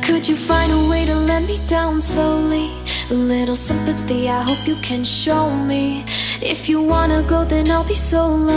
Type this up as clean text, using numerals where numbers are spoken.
Could you find a way to let me down slowly? A little sympathy, I hope you can show me. If you wanna go, then I'll be so lonely.